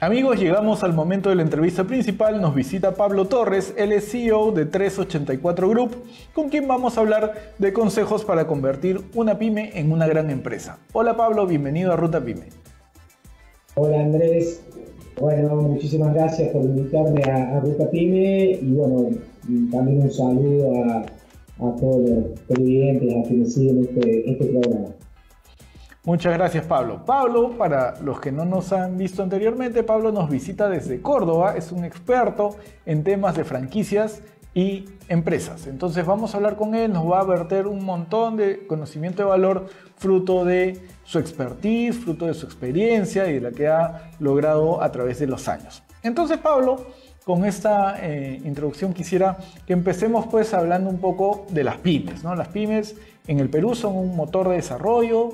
Amigos, llegamos al momento de la entrevista principal. Nos visita Pablo Torres, él es CEO de 384 Group, con quien vamos a hablar de consejos para convertir una pyme en una gran empresa. Hola Pablo, bienvenido a Ruta Pyme. Hola Andrés, bueno, muchísimas gracias por invitarme a Ruta Pyme y bueno, también un saludo a todos los televidentes, a quienes siguen este programa. Muchas gracias Pablo. Pablo, para los que no nos han visto anteriormente, Pablo nos visita desde Córdoba, es un experto en temas de franquicias y empresas. Entonces vamos a hablar con él, nos va a verter un montón de conocimiento de valor fruto de su expertise, fruto de su experiencia y de la que ha logrado a través de los años. Entonces Pablo, con esta introducción quisiera que empecemos pues hablando un poco de las pymes, ¿no? Las pymes en el Perú son un motor de desarrollo,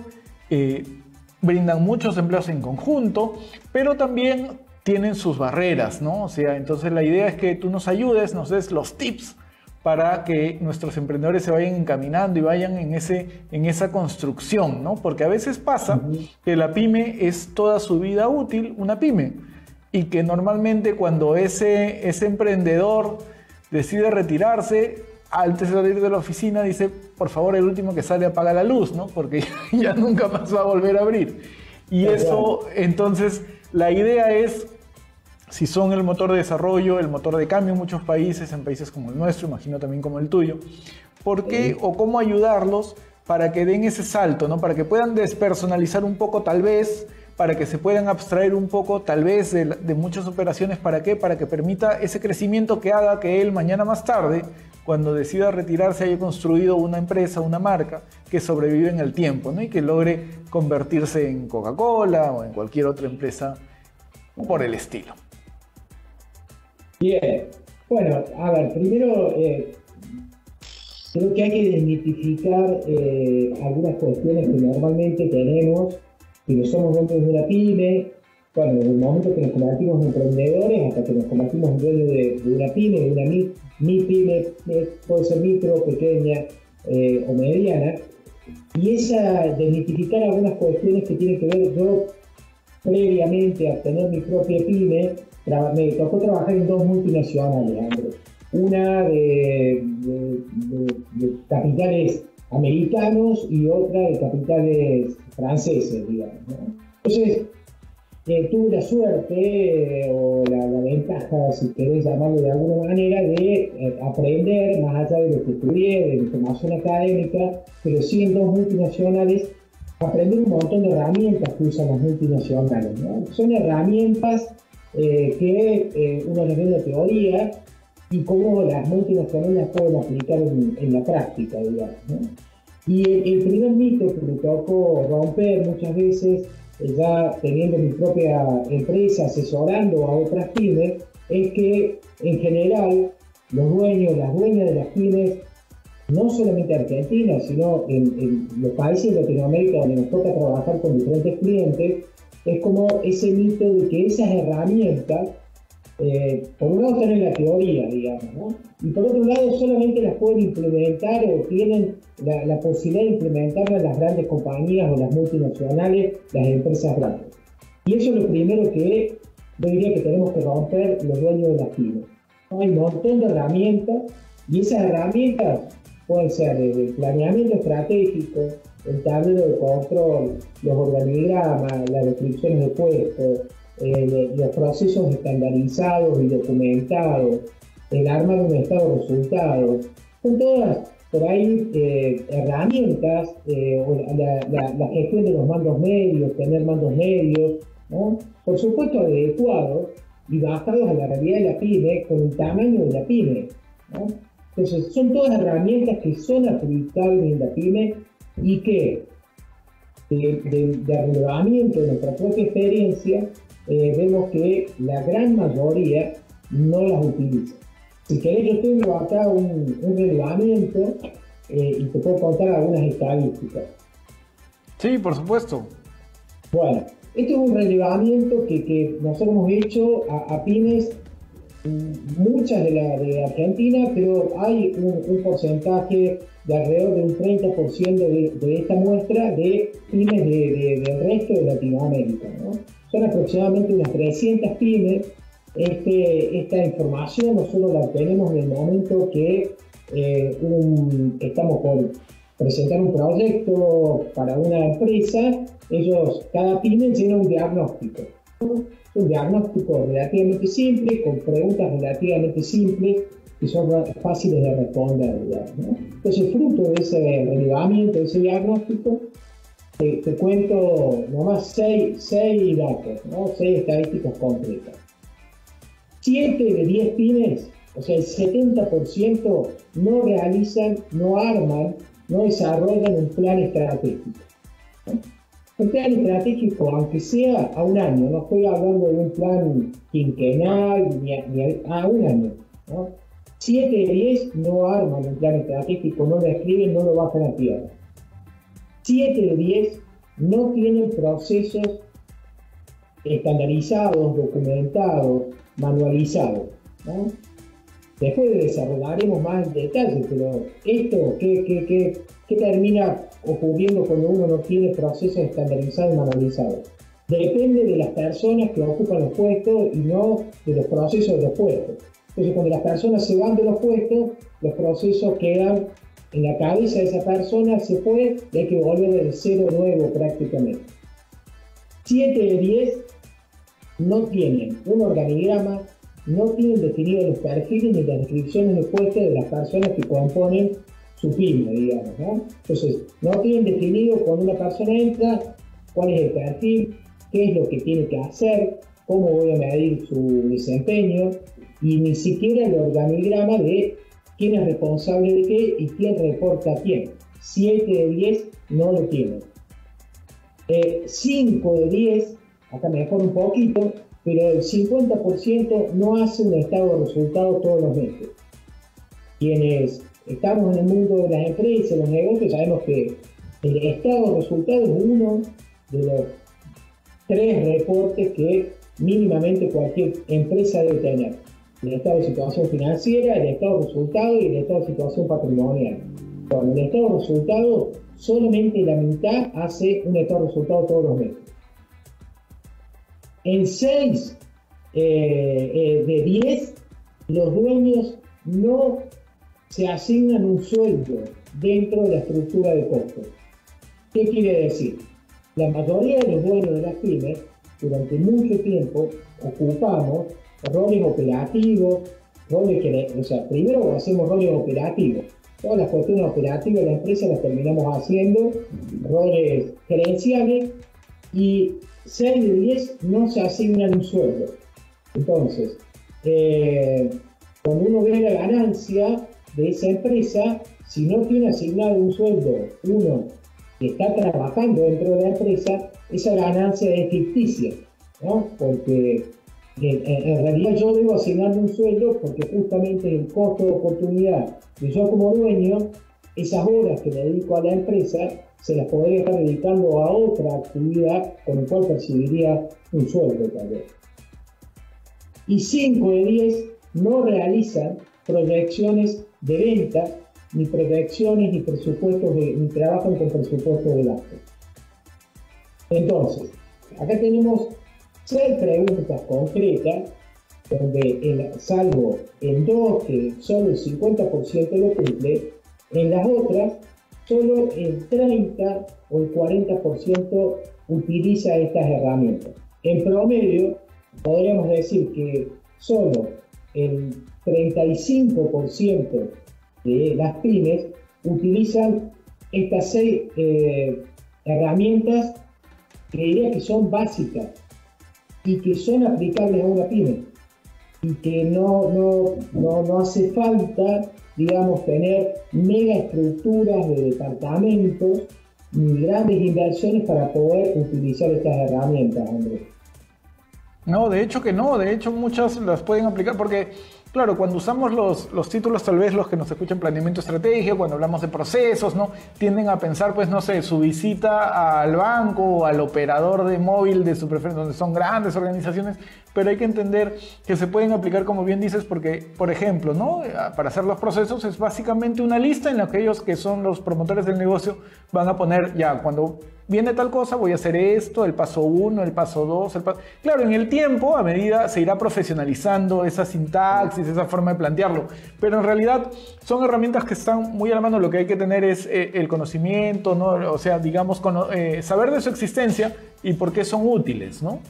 brindan muchos empleos en conjunto, pero también tienen sus barreras, ¿no? O sea, entonces la idea es que tú nos ayudes, nos des los tips para que nuestros emprendedores se vayan encaminando y vayan en esa construcción, ¿no? Porque a veces pasa que la pyme es toda su vida útil, una pyme, y que normalmente cuando ese emprendedor decide retirarse, antes de salir de la oficina dice, por favor, el último que sale apaga la luz, ¿no? Porque ya nunca más va a volver a abrir. Y eso, entonces, la idea es, si son el motor de desarrollo, el motor de cambio en muchos países, en países como el nuestro, imagino también como el tuyo, ¿por qué o cómo ayudarlos para que den ese salto, ¿no? Para que puedan despersonalizar un poco tal vez, para que se puedan abstraer un poco tal vez de muchas operaciones. ¿Para qué? Para que permita ese crecimiento que haga que él mañana más tarde, cuando decida retirarse, haya construido una empresa, una marca que sobrevive en el tiempo, ¿no? Y que logre convertirse en Coca-Cola o en cualquier otra empresa por el estilo. Bien, bueno, a ver, primero creo que hay que desmitificar algunas cuestiones que normalmente tenemos, que no somos dueños de una pyme. Bueno, desde el momento que nos convertimos en emprendedores hasta que nos convertimos en dueños de una pyme, de una mi pyme, puede ser micro, pequeña o mediana, y desmitificar algunas cuestiones que tienen que ver. Yo previamente a tener mi propia pyme, me tocó trabajar en dos multinacionales, Andrés. Una de capitales americanos y otra de capitales franceses, digamos, ¿no? Entonces, tuve la suerte o la ventaja, si querés llamarlo de alguna manera, de aprender, más allá de lo que estudié, de mi formación académica, pero sí en dos multinacionales, aprender un montón de herramientas que usan las multinacionales, ¿no? Son herramientas que uno les ve en la teoría y cómo las multinacionales las pueden aplicar en la práctica, digamos, ¿no? Y el primer mito que me tocó romper muchas veces, ya teniendo mi propia empresa, asesorando a otras pymes, es que en general los dueños, las dueñas de las pymes, no solamente Argentina, sino en los países de Latinoamérica donde nos toca trabajar con diferentes clientes, es como ese mito de que esas herramientas, por un lado están en la teoría, digamos, ¿no? Y por otro lado solamente las pueden implementar o tienen la posibilidad de implementarlas las grandes compañías o las multinacionales, las empresas grandes. Y eso es lo primero que yo diría que tenemos que romper los dueños de las pymes. Hay un montón de herramientas y esas herramientas pueden ser desde planeamiento estratégico, el tablero de control, los organigramas, las descripciones de puestos, los procesos estandarizados y documentados, el arma de un estado de resultados. Son todas por ahí herramientas, o la gestión de los mandos medios, tener mandos medios, ¿no? Por supuesto adecuados y basados a la realidad de la pyme con el tamaño de la pyme, ¿no? Entonces son todas herramientas que son aplicables en la pyme y que de relevamiento de nuestra propia experiencia vemos que la gran mayoría no las utiliza. Si querés, yo tengo acá un relevamiento y te puedo contar algunas estadísticas. Sí, por supuesto. Bueno, este es un relevamiento que nosotros hemos hecho a pymes, muchas de Argentina, pero hay un porcentaje de alrededor de un 30% de esta muestra de pymes del resto de Latinoamérica, ¿no? Son aproximadamente unas 300 pymes. Esta información nosotros la obtenemos en el momento que estamos por presentar un proyecto para una empresa. Cada pyme llena un diagnóstico, ¿no? Es un diagnóstico relativamente simple, con preguntas relativamente simples, que son fáciles de responder, digamos, ¿no? Entonces, fruto de ese relevamiento, de ese diagnóstico, te cuento nomás seis datos, ¿no? 6 estadísticas concretas. 7 de 10 pymes, o sea, el 70%, no realizan, no arman, no desarrollan un plan estratégico, ¿no? Un plan estratégico, aunque sea a un año, no estoy hablando de un plan quinquenal, ni a un año, ¿no? 7 de 10 no arman un plan estratégico, no lo escriben, no lo bajan a tierra. 7 de 10 no tienen procesos estandarizados, documentados, manualizados, ¿no? Después desarrollaremos más en detalle, pero esto, ¿qué termina ocurriendo cuando uno no tiene procesos estandarizados y manualizados? Depende de las personas que ocupan los puestos y no de los procesos de los puestos. Entonces, cuando las personas se van de los puestos, los procesos quedan en la cabeza de esa persona, se fue y hay que volver del cero nuevo prácticamente. 7 de 10 no tienen un organigrama, no tienen definidos los perfiles ni las descripciones de puestos de las personas que componen su pyme, digamos, ¿no? Entonces, no tienen definido cuando una persona entra, cuál es el perfil, qué es lo que tiene que hacer, cómo voy a medir su desempeño, y ni siquiera el organigrama de quién es responsable de qué y quién reporta a quién. 7 de 10 no lo tienen. 5 de 10, acá me mejor un poquito, pero el 50% no hace un estado de resultados todos los meses. Quienes estamos en el mundo de las empresas, los negocios, sabemos que el estado de resultados es uno de los 3 reportes que mínimamente cualquier empresa debe tener: el estado de situación financiera, el estado de resultados y el estado de situación patrimonial. Bueno, el estado de resultados, solamente la mitad hace un estado de resultados todos los meses. En 6 de 10, los dueños no se asignan un sueldo dentro de la estructura de costos. ¿Qué quiere decir? La mayoría de los dueños de las pymes, durante mucho tiempo, ocupamos roles operativos, primero hacemos roles operativos. Todas las cuestiones operativas de la empresa las terminamos haciendo, roles gerenciales, y 6 de 10 no se asignan un sueldo. Entonces, cuando uno ve la ganancia de esa empresa, si no tiene asignado un sueldo uno que está trabajando dentro de la empresa, esa ganancia es ficticia, ¿no? Porque en realidad yo debo asignarme un sueldo porque justamente el costo de oportunidad de yo como dueño, esas horas que le dedico a la empresa, se las podría estar dedicando a otra actividad con la cual percibiría un sueldo también. Y 5 de 10 no realizan proyecciones de ventas, ni proyecciones, ni presupuestos, ni trabajan con presupuestos de gasto. Entonces, acá tenemos 6 preguntas concretas, donde salvo en 2 que solo el 50% lo cumple, en las otras solo el 30 o el 40% utiliza estas herramientas. En promedio, podríamos decir que solo el 35% de las pymes utilizan estas 6 herramientas que diría que son básicas y que son aplicables a una pyme, y que no hace falta, digamos, tener mega estructuras de departamentos ni grandes inversiones para poder utilizar estas herramientas, Andrés. No, de hecho que no, de hecho muchas las pueden aplicar, porque Claro, cuando usamos los títulos, tal vez los que nos escuchan planeamiento estratégico, cuando hablamos de procesos, ¿no? Tienden a pensar, pues, no sé, su visita al banco o al operador de móvil de su preferencia, donde son grandes organizaciones, pero hay que entender que se pueden aplicar, como bien dices, porque, por ejemplo, ¿no? Para hacer los procesos es básicamente una lista en la que ellos, que son los promotores del negocio, van a poner, ya, cuando viene tal cosa, voy a hacer esto, el paso 1, el paso 2, Claro, en el tiempo, a medida se irá profesionalizando esa sintaxis, esa forma de plantearlo, pero en realidad son herramientas que están muy a la mano. Lo que hay que tener es el conocimiento, ¿no? O sea, digamos, saber de su existencia y por qué son útiles, ¿no?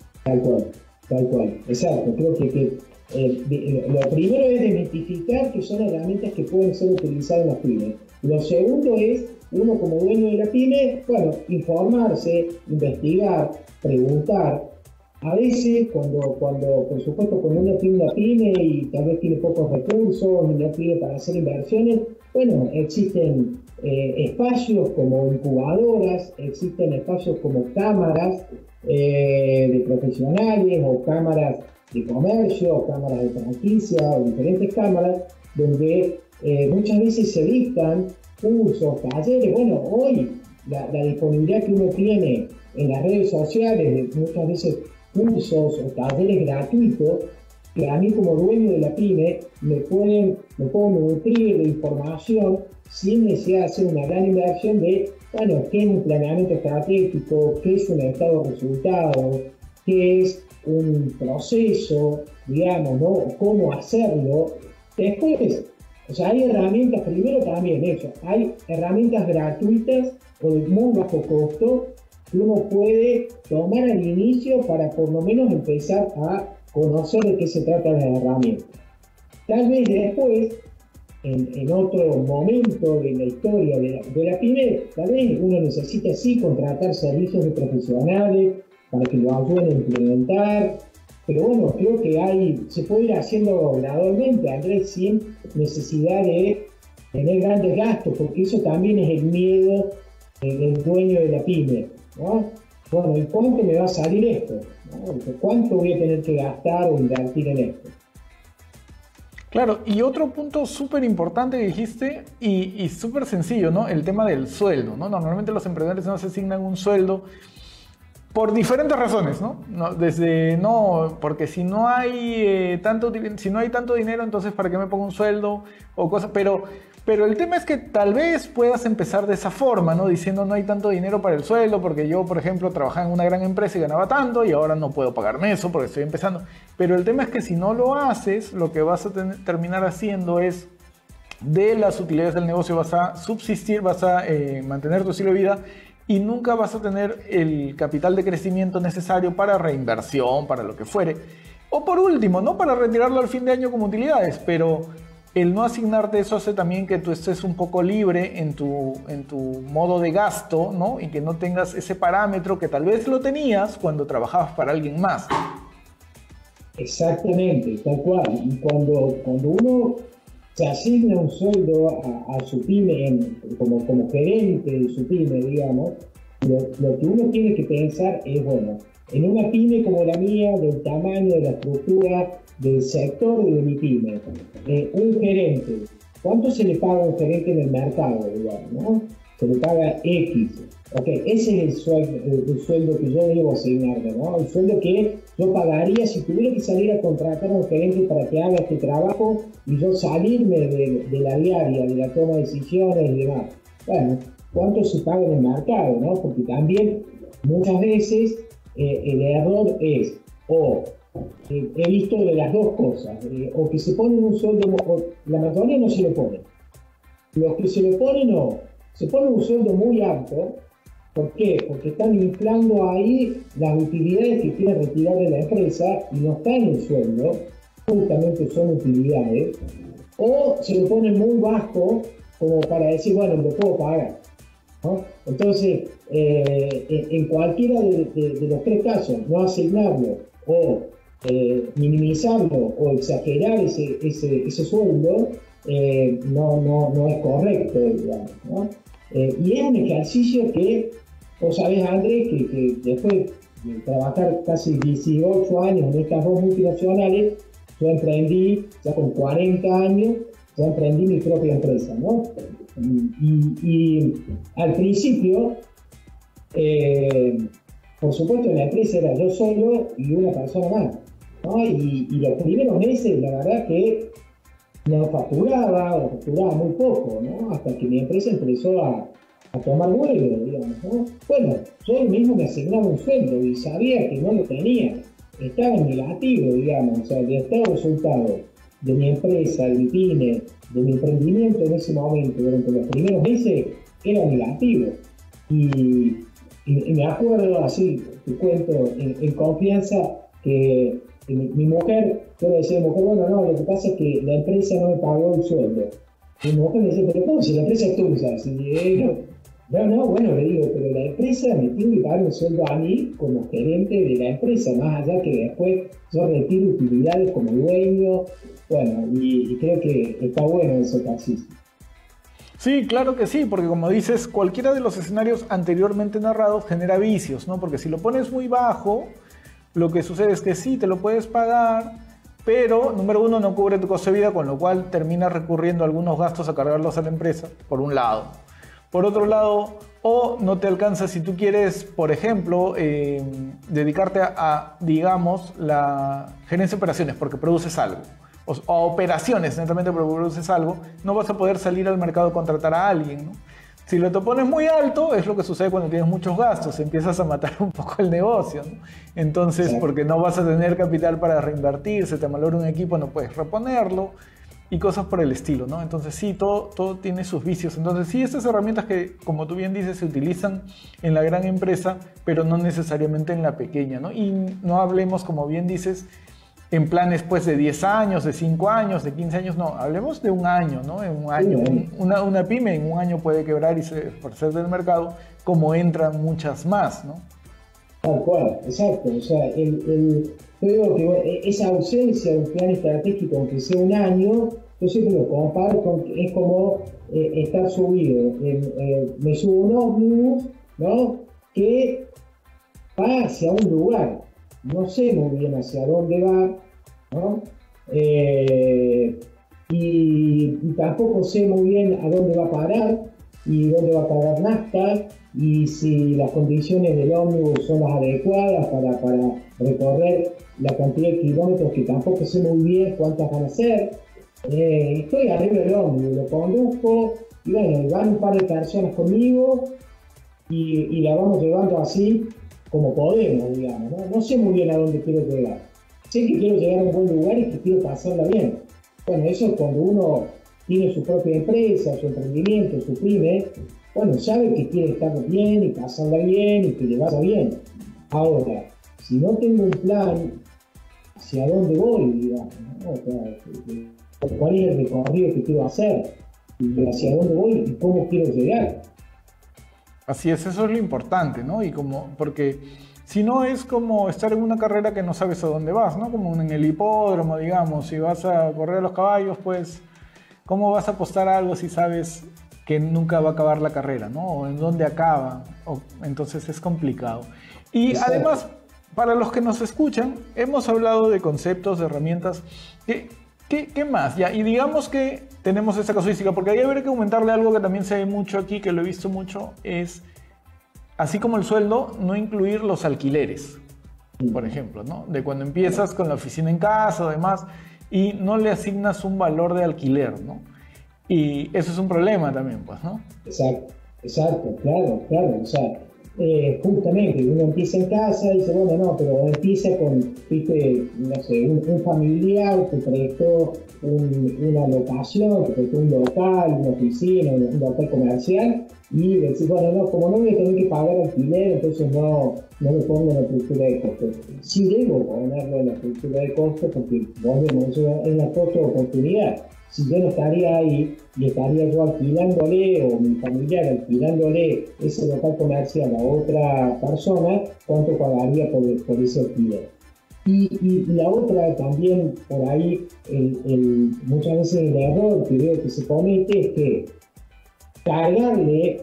Tal cual, exacto. Creo que lo primero es identificar que son herramientas que pueden ser utilizadas en las pymes. Lo segundo es, uno como dueño de la pyme, bueno, informarse, investigar, preguntar. A veces, por supuesto, cuando uno tiene una pyme y tal vez tiene pocos recursos y no tiene para hacer inversiones, bueno, existen espacios como incubadoras, existen espacios como cámaras de profesionales o cámaras de comercio o cámaras de franquicia o diferentes cámaras donde muchas veces se dictan cursos, talleres. Bueno, hoy la disponibilidad que uno tiene en las redes sociales, muchas veces cursos o talleres gratuitos, que a mí como dueño de la pyme me puedo nutrir de información sin necesidad de hacer una gran inversión de, bueno, qué es un planeamiento estratégico, qué es un estado de resultados, qué es un proceso, digamos, ¿no? Cómo hacerlo. Después, o sea, hay herramientas, primero también eso, hay herramientas gratuitas o de muy bajo costo que uno puede tomar al inicio para por lo menos empezar a conocer de qué se trata la herramienta. Tal vez después, en otro momento de la historia de la pyme, tal vez uno necesita sí contratar servicios de profesionales para que lo ayuden a implementar, pero bueno, creo que se puede ir haciendo gradualmente, Andrés, sin necesidad de tener grandes gastos, porque eso también es el miedo del dueño de la pyme, ¿no? Bueno, ¿y cuánto me va a salir esto? ¿No? ¿Cuánto voy a tener que gastar o invertir en esto? Claro, y otro punto súper importante que dijiste y súper sencillo, ¿no? El tema del sueldo, ¿no? Normalmente los emprendedores no se asignan un sueldo por diferentes razones, ¿no? Porque si no hay tanto dinero, entonces ¿para qué me pongo un sueldo o cosas? Pero el tema es que tal vez puedas empezar de esa forma, ¿no? Diciendo no hay tanto dinero para el sueldo porque yo, por ejemplo, trabajaba en una gran empresa y ganaba tanto y ahora no puedo pagarme eso porque estoy empezando. Pero el tema es que si no lo haces, lo que vas a terminar haciendo es de las utilidades del negocio vas a subsistir, vas a mantener tu estilo de vida y nunca vas a tener el capital de crecimiento necesario para reinversión, para lo que fuere. O por último, no para retirarlo al fin de año como utilidades, pero el no asignarte eso hace también que tú estés un poco libre en tu modo de gasto, ¿no? Y que no tengas ese parámetro que tal vez lo tenías cuando trabajabas para alguien más. Exactamente, tal cual. Y cuando uno se asigna un sueldo a su pyme como gerente de su pyme, digamos, lo que uno tiene que pensar es, bueno, en una pyme como la mía, del tamaño, de la estructura, del sector de mi pyme, un gerente, ¿cuánto se le paga a un gerente en el mercado, digamos, ¿no? Se le paga X. Ok, ese es el sueldo que yo debo asignarme, ¿no? El sueldo que yo pagaría si tuviera que salir a contratar a un gerente para que haga este trabajo y yo salirme de la diaria, de la toma de decisiones y demás. Bueno, ¿cuánto se paga en el mercado, no? Porque también muchas veces el error es, he visto de las dos cosas, o que se ponen un sueldo, la mayoría no se lo pone. Los que se lo ponen, no. Se ponen un sueldo muy alto. ¿Por qué? Porque están inflando ahí las utilidades que quieren retirar de la empresa y no están en el sueldo, justamente son utilidades, o se lo ponen muy bajo como para decir, bueno, lo puedo pagar, ¿no? Entonces, en cualquiera de los tres casos, no asignarlo o minimizarlo o exagerar ese sueldo, no es correcto, digamos, ¿no? Y es un ejercicio que, vos sabés, Andrés, que después de trabajar casi 18 años en estas dos multinacionales, yo emprendí ya con 40 años, ya emprendí mi propia empresa, ¿no? Y al principio, por supuesto, la empresa era yo solo y una persona más, ¿no? Y los primeros meses, la verdad que no facturaba o facturaba muy poco, ¿no? Hasta que mi empresa empezó a tomar vuelo, digamos, ¿no? Bueno, yo mismo me asignaba un sueldo y sabía que no lo tenía, estaba en negativo, digamos, o sea, el estado de resultado de mi empresa, de mi pyme, de mi emprendimiento en ese momento, durante los primeros meses, era negativo. Y me acuerdo, así, te cuento, en confianza, que mi mujer, yo le decía a mi mujer, bueno, no, lo que pasa es que la empresa no me pagó el sueldo. Mi mujer me decía, pero ¿cómo? Si la empresa es tuya. No, bueno, le digo, pero la empresa me tiene que pagar un sueldo a mí como gerente de la empresa, más allá que después yo retiro utilidades como dueño. Bueno, y creo que está bueno ese ejercicio. Sí, claro que sí, porque como dices, cualquiera de los escenarios anteriormente narrados genera vicios, ¿no? Porque si lo pones muy bajo, lo que sucede es que sí, te lo puedes pagar, pero, número uno, no cubre tu costo de vida, con lo cual terminas recurriendo a algunos gastos a cargarlos a la empresa, por un lado. Por otro lado, o no te alcanza si tú quieres, por ejemplo, dedicarte a, digamos, la gerencia de operaciones, porque produces algo. O a operaciones, netamente porque produces algo, no vas a poder salir al mercado a contratar a alguien, ¿no? Si lo te pones muy alto, es lo que sucede cuando tienes muchos gastos, empiezas a matar un poco el negocio, ¿no? Entonces, porque no vas a tener capital para reinvertir, se te malora un equipo, no puedes reponerlo, y cosas por el estilo, ¿no? Entonces sí, todo tiene sus vicios. Entonces sí, estas herramientas que, como tú bien dices, se utilizan en la gran empresa, pero no necesariamente en la pequeña, ¿no? Y no hablemos, como bien dices, en planes pues de 10 años, de 5 años, de 15 años, no, hablemos de un año, ¿no? En un año, una pyme en un año puede quebrar y desaparecer del mercado, como entran muchas más, ¿no? Tal cual, exacto. O sea, yo digo que esa ausencia de un plan estratégico, aunque sea un año, yo siempre lo comparo con, es como estar subido. Me subo un ómnibus, ¿no? Que va hacia un lugar. No sé muy bien hacia dónde va, ¿no? Y tampoco sé muy bien a dónde va a parar y dónde va a parar nafta y si las condiciones del ómnibus son las adecuadas para recorrer la cantidad de kilómetros, que tampoco sé muy bien cuántas van a ser. Estoy arriba del ómnibus, lo conduzco y bueno, van un par de personas conmigo y la vamos llevando así como podemos, digamos, ¿no? No sé muy bien a dónde quiero llegar. Sé que quiero llegar a un buen lugar y que quiero pasarla bien. Bueno, eso es cuando uno tiene su propia empresa, su emprendimiento, su pyme, bueno, sabe que quiere estar bien y pasarla bien y que le vaya bien. Ahora, si no tengo un plan hacia dónde voy, digamos, ¿no? O sea, cuál es el recorrido que quiero hacer, y hacia dónde voy y cómo quiero llegar. Así es, eso es lo importante, ¿no? Y porque si no es como estar en una carrera que no sabes a dónde vas, ¿no? Como en el hipódromo, digamos, si vas a correr a los caballos, pues, ¿cómo vas a apostar a algo si sabes que nunca va a acabar la carrera, ¿no? O en dónde acaba, entonces es complicado. Y exacto. Además, para los que nos escuchan, hemos hablado de conceptos, de herramientas. ¿Qué más? Ya, y digamos que tenemos esta casuística, porque ahí habría que aumentarle algo que también se ve mucho aquí, que lo he visto mucho, es, así como el sueldo, no incluir los alquileres, por ejemplo, ¿no? De cuando empiezas con la oficina en casa o demás, y no le asignas un valor de alquiler, ¿no? Y eso es un problema también, pues, ¿no? Exacto, claro, o sea, justamente uno empieza en casa y dice, bueno, no, pero empieza con, viste, no sé, un familiar que prestó una locación, que prestó un local, una oficina, un local comercial, y decís, bueno, no, como no voy a tener que pagar alquiler, entonces no me pongo en la estructura de costos. Sí debo ponerlo en la estructura de costos porque volvemos, eso es la costo de oportunidad. Si yo no estaría ahí y estaría yo alquilándole o mi familiar alquilándole ese local comercial a otra persona, ¿cuánto pagaría por ese alquiler? Y la otra también por ahí, muchas veces el error que veo que se comete es que cargarle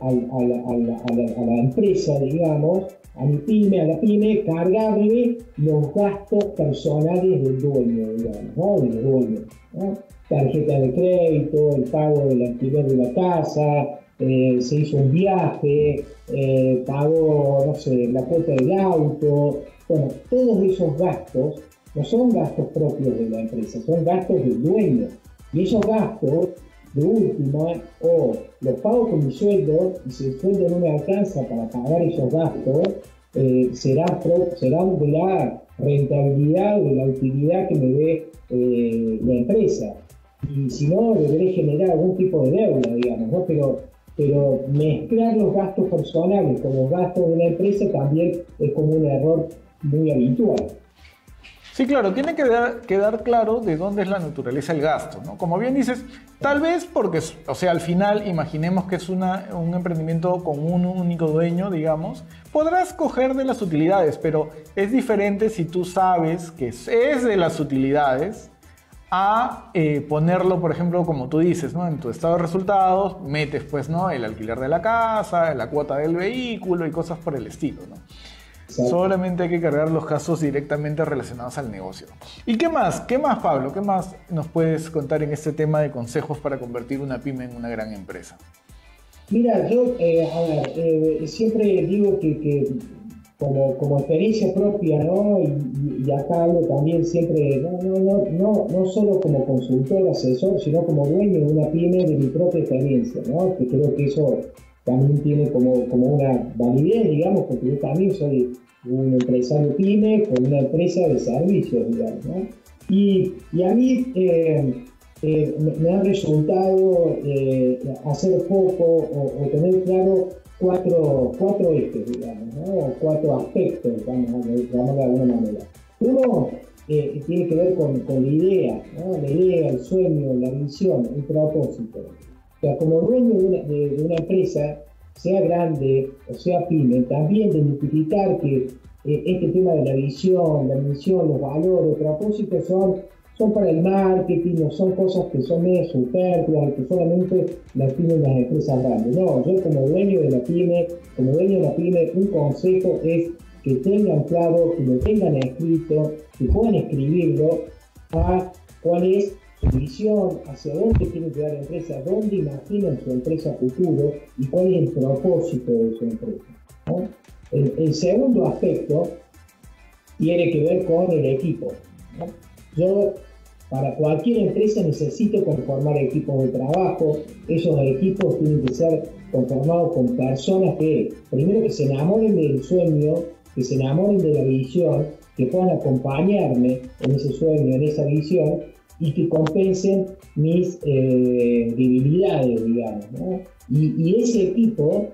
a la empresa, digamos, a la pyme, cargarle los gastos personales del dueño, digamos, ¿no? Del dueño, ¿no? Tarjeta de crédito, el pago del alquiler de la casa, se hizo un viaje, pagó, no sé, la cuota del auto. Bueno, todos esos gastos no son gastos propios de la empresa, son gastos del dueño. Y esos gastos, de última, o los pago con mi sueldo, y si el sueldo no me alcanza para pagar esos gastos, serán de la rentabilidad o de la utilidad que me dé la empresa. Y si no, deberé generar algún tipo de deuda, digamos, ¿no? Pero mezclar los gastos personales con los gastos de la empresa también es como un error muy habitual. Sí, claro, tiene que quedar claro de dónde es la naturaleza del gasto, ¿no? Como bien dices, tal vez porque, o sea, al final, imaginemos que es un emprendimiento con un único dueño, digamos, podrás coger de las utilidades, pero es diferente si tú sabes que es de las utilidades a ponerlo, por ejemplo, como tú dices, ¿no? En tu estado de resultados, metes, pues, ¿no? El alquiler de la casa, la cuota del vehículo y cosas por el estilo, ¿no? Exacto. Solamente hay que cargar los casos directamente relacionados al negocio. ¿Y qué más? ¿Qué más, Pablo? ¿Qué más nos puedes contar en este tema de consejos para convertir una pyme en una gran empresa? Mira, yo siempre digo que como experiencia propia, ¿no? Y acá hablo también siempre, no solo como consultor, asesor, sino como dueño de una pyme, de mi propia experiencia, ¿no? Que creo que eso también tiene como una validez, digamos, porque yo también soy un empresario pyme con una empresa de servicios, digamos, ¿no? Y a mí me ha resultado hacer foco o tener claro cuatro ejes, digamos, ¿no? O 4 aspectos, vamos a llamarlo de alguna manera. Uno tiene que ver con la idea, ¿no? La idea, el sueño, la visión, el propósito. O sea, como dueño de una empresa, sea grande o sea pyme, también identificar que este tema de la visión, la misión, los valores, el propósito son para el marketing, no son cosas que son medio superfluas, que solamente las tienen las empresas grandes. No, yo como dueño de la pyme, un consejo es que tengan claro, que lo tengan escrito, que puedan escribirlo a cuál es su visión, hacia dónde quieren llevar la empresa, dónde imaginan su empresa futuro y cuál es el propósito de su empresa, ¿no? El segundo aspecto tiene que ver con el equipo, ¿no? Yo, para cualquier empresa, necesito conformar equipos de trabajo. Esos equipos tienen que ser conformados con personas que, primero, que se enamoren del sueño, que se enamoren de la visión, que puedan acompañarme en ese sueño, en esa visión, y que compensen mis debilidades, digamos, ¿no? Y ese equipo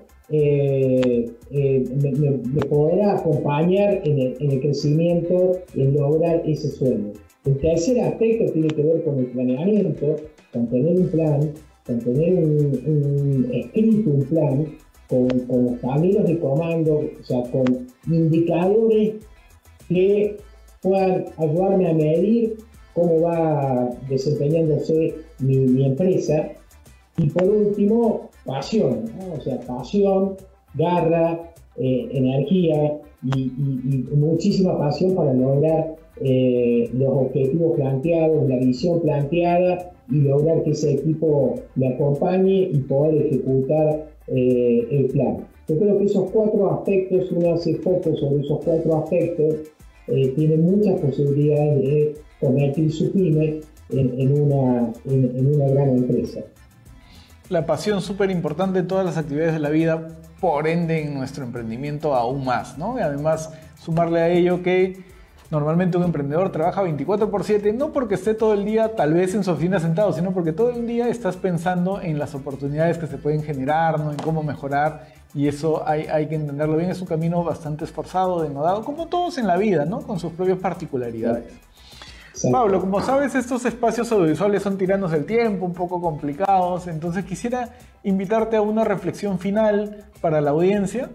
me podrá acompañar en el crecimiento, en lograr ese sueño. El tercer aspecto tiene que ver con el planeamiento, con tener un plan, con tener escrito un plan, con los caminos de comando, o sea, con indicadores que puedan ayudarme a medir cómo va desempeñándose mi empresa. Y por último, pasión, ¿no? O sea, pasión, garra, energía y muchísima pasión para lograr los objetivos planteados, la visión planteada y lograr que ese equipo le acompañe y poder ejecutar el plan. Yo creo que esos 4 aspectos, uno hace foco sobre esos 4 aspectos, tiene muchas posibilidades de convertir su pyme en una gran empresa. La pasión súper importante en todas las actividades de la vida, por ende en nuestro emprendimiento aún más, ¿no? Y además sumarle a ello que normalmente un emprendedor trabaja 24/7, no porque esté todo el día tal vez en su oficina sentado, sino porque todo el día estás pensando en las oportunidades que se pueden generar, ¿no? En cómo mejorar, y eso hay que entenderlo bien. Es un camino bastante esforzado, denodado, como todos en la vida, ¿no? Con sus propias particularidades. Sí. Pablo, como sabes, estos espacios audiovisuales son tiranos del tiempo, un poco complicados, entonces quisiera invitarte a una reflexión final para la audiencia.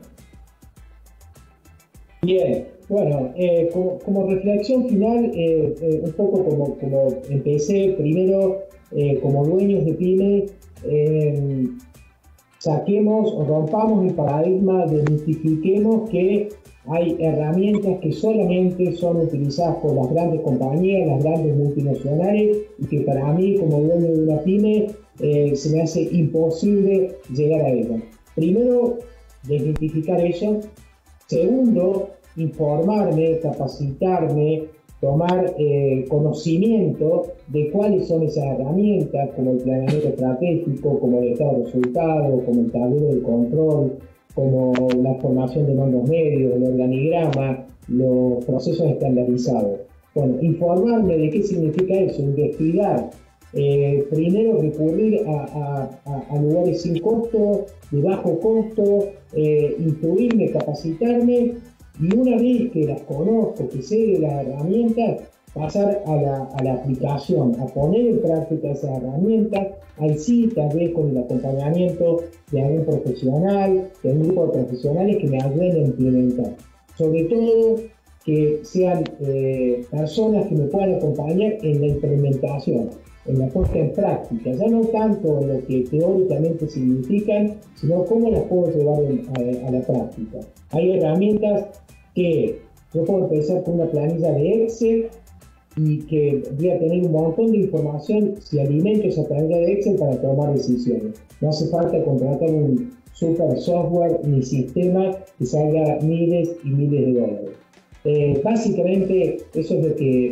Bien, bueno, como reflexión final, un poco como empecé, primero, como dueños de pyme, saquemos o rompamos el paradigma, desmitifiquemos que hay herramientas que solamente son utilizadas por las grandes compañías, las grandes multinacionales, y que para mí, como dueño de una pyme, se me hace imposible llegar a ellas. Primero, desmitificar eso. Segundo, informarme, capacitarme, tomar conocimiento de cuáles son esas herramientas, como el planeamiento estratégico, como el estado de resultados, como el tablero de control, como la formación de mandos medios, el organigrama, los procesos estandarizados. Bueno, informarme de qué significa eso, investigar. Primero recurrir a lugares sin costo, de bajo costo, instruirme, capacitarme, y una vez que las conozco, que sé de las herramientas, pasar a la aplicación, a poner en práctica esas herramientas. Ahí sí, tal vez con el acompañamiento de algún profesional, de un grupo de profesionales que me ayuden a implementar. Sobre todo, que sean personas que me puedan acompañar en la implementación, en la puesta en práctica, ya no tanto en lo que teóricamente significan, sino cómo las puedo llevar a la práctica. Hay herramientas que yo puedo empezar con una planilla de Excel y que voy a tener un montón de información si alimento esa planilla de Excel para tomar decisiones. No hace falta contratar un super software ni sistema que salga miles y miles de dólares. Básicamente eso es lo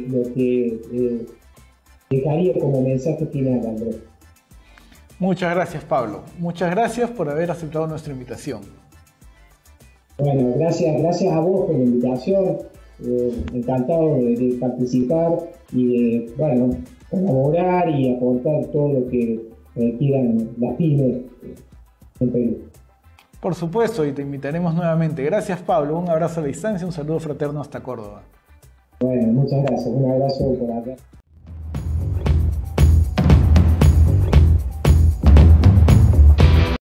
que dejaría como mensaje final, Andrés. Muchas gracias, Pablo. Muchas gracias por haber aceptado nuestra invitación. Bueno, gracias a vos por la invitación. Encantado de participar y de, bueno, colaborar y aportar todo lo que quieran las pymes en Perú. Por supuesto, y te invitaremos nuevamente. Gracias, Pablo. Un abrazo a la distancia, un saludo fraterno hasta Córdoba. Bueno, muchas gracias. Un abrazo por acá.